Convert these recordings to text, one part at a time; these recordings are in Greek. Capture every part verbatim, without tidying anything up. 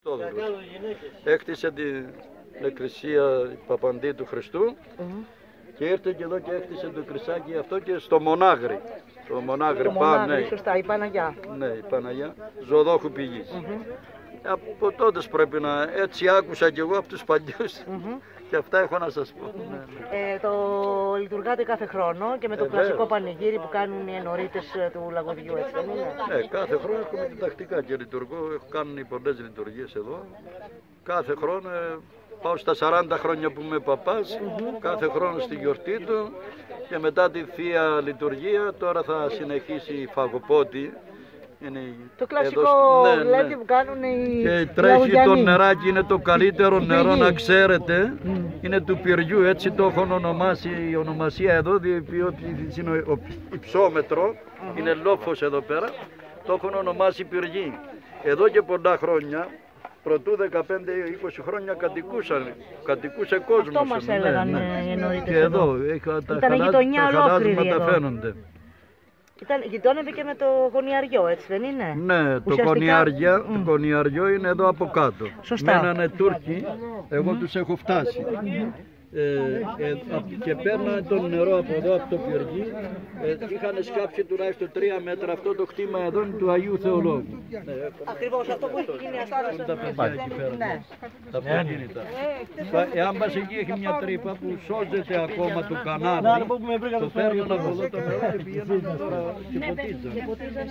Έκτισε την εκκλησία Παπαντή του Χριστού και ήρθε και εδώ και έκτισε το κρυσάκι αυτό και στο Μονάγρη. Το Μονάγρη, Μονάγρη, ναι. Σωστά, η Παναγιά. Ναι, η Παναγιά, Ζωοδόχου πηγής. Mm -hmm. Από τότε πρέπει να, έτσι άκουσα κι εγώ από τους παλιούς mm -hmm. και αυτά έχω να σας πω. Mm -hmm. ε, το λειτουργάτε κάθε χρόνο και με το ε, κλασικό βέβαια. Πανηγύρι που κάνουν οι ενορίτες του Λαγοδιού, έτσι δεν είναι? Ναι, κάθε χρόνο έχουμε την τακτικά και λειτουργώ, κάνουν πολλές λειτουργίες εδώ. Κάθε χρόνο πάω στα σαράντα χρόνια που είμαι παπάς, mm -hmm. κάθε χρόνο στη γιορτή του και μετά τη Θεία Λειτουργία τώρα θα συνεχίσει η Φαγοπότη. Είναι το κλασικό εδώ, ναι, δηλαδή ναι. που κάνουν οι και τρέχει το νεράκι, είναι το καλύτερο νερό να ξέρετε, mm. είναι του Πυριού, έτσι το έχουν ονομάσει η ονομασία εδώ, διότι είναι ο υψόμετρο, mm -hmm. είναι λόφος εδώ πέρα, το έχουν ονομάσει Πυργή. Εδώ και πολλά χρόνια, πρωτού δεκαπέντε είκοσι χρόνια κατοικούσαν, κατοικούσε κόσμος. Αυτό μας έλεγαν ναι, ναι. οι εννοείτες. Και εδώ, εδώ τα, ήταν γειτονιά χαλάσματα φαίνονται. Ήταν, γειτόνευε και με το Κονιαριό, έτσι δεν είναι? Ναι, το, Κονιάρια, mm. το Κονιαριό είναι εδώ από κάτω. Σωστά. Μένανε Τούρκοι, εγώ mm. τους έχω φτάσει. Mm. Ε, ε, και παίρνανε το νερό από εδώ, από το Πυργή. Ε, είχαν σκάψει τουλάχιστον τρία μέτρα. Αυτό το χτήμα εδώ είναι του Αγίου Θεολόγου. Ακριβώς, αυτό που έχει γίνει αυτά. Τα παιδιά εκεί πέρα. Ναι. Τα αυτοκίνητα. Ε, εάν πας εκεί έχει μια τρύπα που σώζεται ακόμα το κανάλι. Το παίρνουν από εδώ το νερό και πηγαίνουν τώρα και ποτίζαν.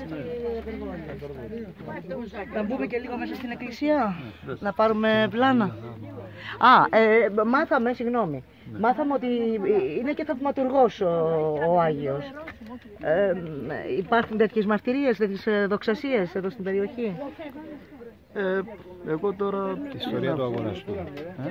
Να μπούμε και λίγο μέσα στην εκκλησία, να πάρουμε πλάνα. Α, ε, μάθαμε, συγγνώμη, ναι. μάθαμε ότι είναι και θαυματουργός ο, ο Άγιος. Ε, υπάρχουν τέτοιες μαρτυρίες, τέτοιες δοξασίες εδώ στην περιοχή? Ε, εγώ τώρα... Η ιστορία του αγοραστού. Ε?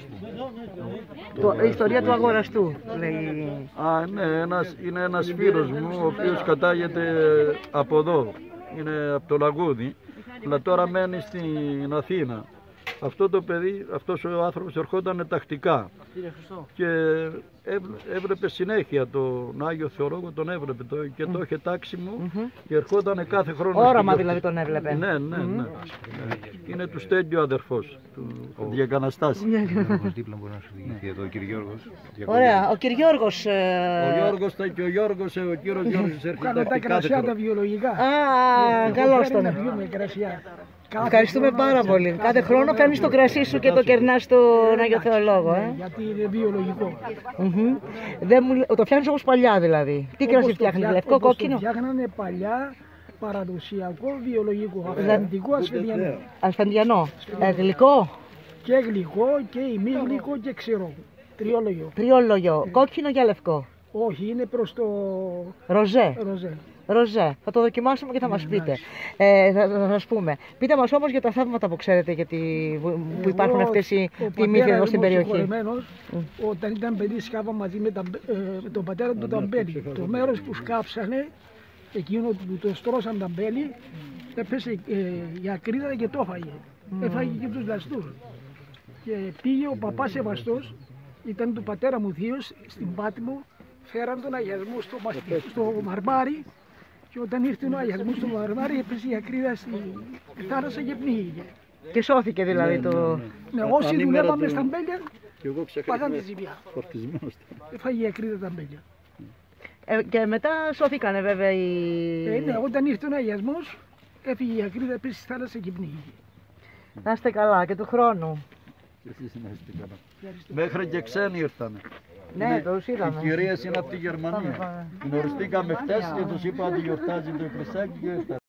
Το, η ιστορία του αγοραστού, λέει. Α, ναι, ένας, είναι ένας φίλος μου, ο οποίος κατάγεται από εδώ. Είναι από το Λαγούδι, αλλά τώρα μένει στην Αθήνα. Αυτό το παιδί, αυτός ο άνθρωπος ερχόταν τακτικά και έβλεπε συνέχεια τον Άγιο Θεολόγο, τον έβλεπε το, και το είχε τάξιμο mm -hmm. και ερχόταν κάθε χρόνο. Όραμα δηλαδή τον έβλεπε. Ναι, ναι, ναι. Mm -hmm. Είναι του Στέλιου αδερφός, του oh. Διακαναστάση. Ο Γιώργος δίπλα μπορεί να σου διηγηθεί εδώ, ο κ. Γιώργος. Ωραία, ο κ. Γιώργος. Ο Γιώργος θα και ο Γιώργος, ο κύριος Γιώργος έρχεται τακτικά. Κάνε τα κρασιά τα βιολογικά. Α, καλώς τον. Ευχαριστούμε πάρα πολύ. Κάθε χρόνο φέρνεις το κρασί σου και το κερνάς στον Άγιο Θεολόγο. Ε? Γιατί είναι βιολογικό. Mm-hmm. Δεν μου... Το φτιάχνεις όπως παλιά δηλαδή. Τι κρασί φτιάχνεις, λευκό, κόκκινο? Το φτιάχνανε παλιά παραδοσιακό βιολογικό, αυθεντικό ασφεντιανό. Ασφεντιανό. Ε, γλυκό. Και γλυκό και ημίγλυκο και ξηρό. Τριόλογιο. Τριόλογιο. Κόκκινο και λευκό? Όχι, είναι προς το... Ροζέ. Ροζέ. Ροζέ. Θα το δοκιμάσουμε και θα μας πείτε. Ε, θα, θα σας πούμε. Πείτε μας όμως για τα θαύματα που ξέρετε γιατί, που υπάρχουν εγώ, αυτές οι τιμήθειες εδώ στην περιοχή. Mm. Όταν ήταν παιδί σκάβα μαζί με, τα, ε, με τον πατέρα του τα μπέλη. Το μέρος που σκάψανε, εκείνο που το στρώσαν τα μπέλη, έπεσε ε, η ακρίδα και το έφαγε. Mm. Έφαγε και τους λαστούς. Και πήγε ο παπάς Σεβαστός, ήταν του πατέρα μου θείος, στην Πάτμο, φέραν τον αγιασμό στο, στο μαρμάρι. Και όταν ήρθε ο αγιασμός στο μαρμάρι έπεσε η ακρίδα στη θάλασσα και πνίγηκε. Και σώθηκε δηλαδή ναι, το... Ναι, ναι. Ναι, όσοι δουλεύαμε στα μπέλια, παγάνε τη ζημιά. Έφαγε η ακρίδα τα μπέλια. Ε, και μετά σώθηκανε βέβαια οι... Ε, ναι, όταν ήρθε ο αγιασμός έφυγε η ακρίδα, έπεσε στη θάλασσα και πνίγηκε. Να είστε καλά και του χρόνου. Εσείς να είστε καλά. Μέχρι και ξένοι ήρθανε. Ναι, το είδαμε. Οι κυρίες είναι από τη Γερμανία. Γνωριστήκαμε χτες και τους είπα ότι γιορτάζει το Χριστάκι και ήρθαν.